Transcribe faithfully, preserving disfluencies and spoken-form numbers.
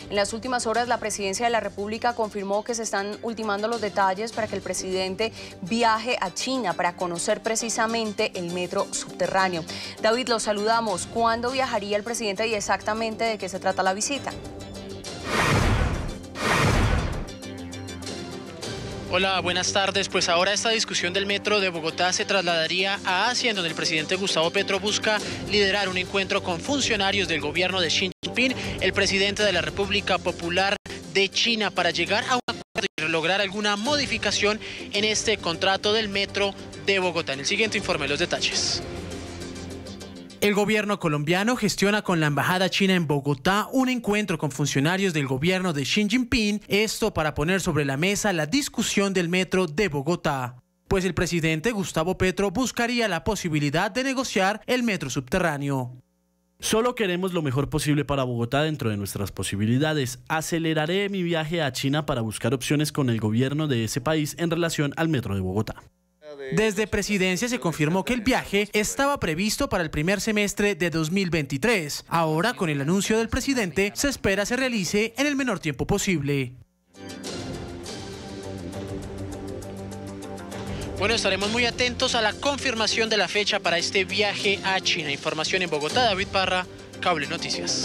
En las últimas horas, la Presidencia de la República confirmó que se están ultimando los detalles para que el presidente viaje a China para conocer precisamente el metro subterráneo. David, lo saludamos. ¿Cuándo viajaría el presidente y exactamente de qué se trata la visita? Hola, buenas tardes. Pues ahora esta discusión del metro de Bogotá se trasladaría a Asia, en donde el presidente Gustavo Petro busca liderar un encuentro con funcionarios del gobierno de Xi Jinping, el presidente de la República Popular de China, para llegar a un acuerdo y lograr alguna modificación en este contrato del metro de Bogotá. En el siguiente informe, los detalles. El gobierno colombiano gestiona con la embajada china en Bogotá un encuentro con funcionarios del gobierno de Xi Jinping, esto para poner sobre la mesa la discusión del metro de Bogotá. Pues el presidente Gustavo Petro buscaría la posibilidad de negociar el metro subterráneo. Solo queremos lo mejor posible para Bogotá dentro de nuestras posibilidades. Aceleraré mi viaje a China para buscar opciones con el gobierno de ese país en relación al metro de Bogotá. Desde Presidencia se confirmó que el viaje estaba previsto para el primer semestre de dos mil veintitrés. Ahora, con el anuncio del presidente, se espera se realice en el menor tiempo posible. Bueno, estaremos muy atentos a la confirmación de la fecha para este viaje a China. Información en Bogotá, David Parra, Cable Noticias.